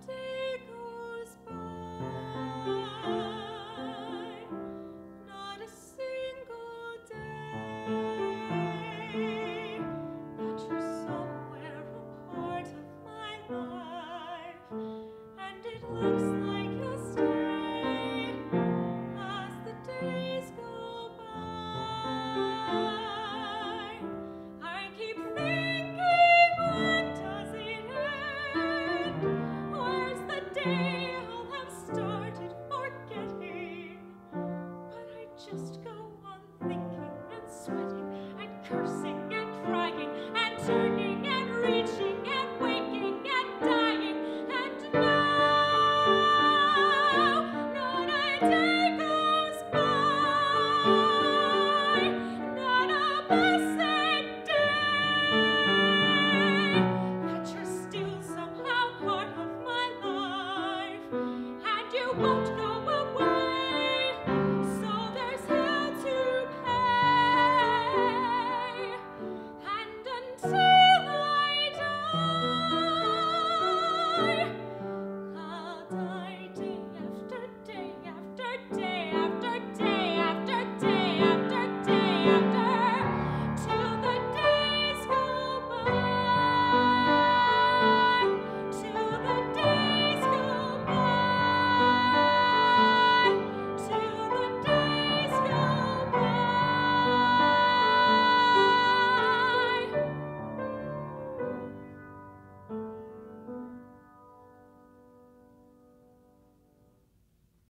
day goes by, not a single day that you're somewhere a part of my life, and it looks like you'll stay as the days go by. I keep thinking, when does it end? Where's the day I'll have started forgetting? But I just